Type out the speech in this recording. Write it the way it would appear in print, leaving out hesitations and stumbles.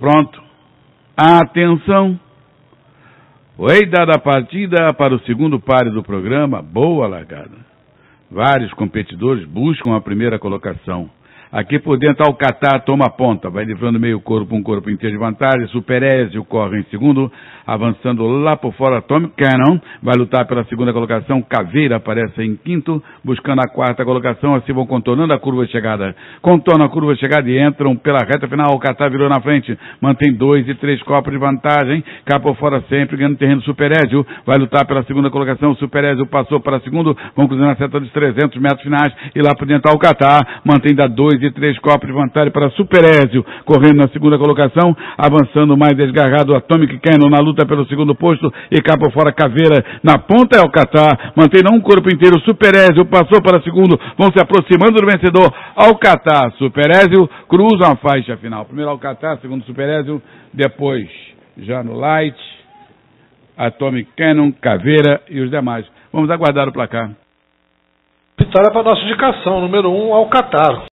pronto. Atenção. Foi dada a partida para o segundo páreo do programa. Boa largada. Vários competidores buscam a primeira colocação. Aqui por dentro, Alcatá toma a ponta, vai livrando meio corpo, um corpo inteiro de vantagem. Superézio corre em segundo, avançando lá por fora, Atomic Cannon vai lutar pela segunda colocação. Caveira aparece em quinto, buscando a quarta colocação. Assim vão contornando a curva de chegada. Contornam a curva de chegada e entram pela reta final. Alcatá virou na frente, mantém 2 e 3 copos de vantagem. Cá por fora sempre, ganhando terreno. Superézio vai lutar pela segunda colocação. Superézio passou para segundo, vão cruzando a seta dos 300 metros finais. E lá por dentro, Alcatá mantém da 2 e 3 copos de vantagem para Superézio, correndo na segunda colocação, avançando mais desgarrado Atomic Cannon na luta pelo segundo posto, e cá por fora Caveira, na ponta é Alcatá, mantendo um corpo inteiro. Superézio passou para segundo, vão se aproximando do vencedor. Alcatá, Superézio cruzam a faixa final. Primeiro Alcatá, segundo Superézio, depois já no Light, Atomic Cannon, Caveira e os demais. Vamos aguardar o placar. Vitória para a nossa indicação, número 1, Alcatá.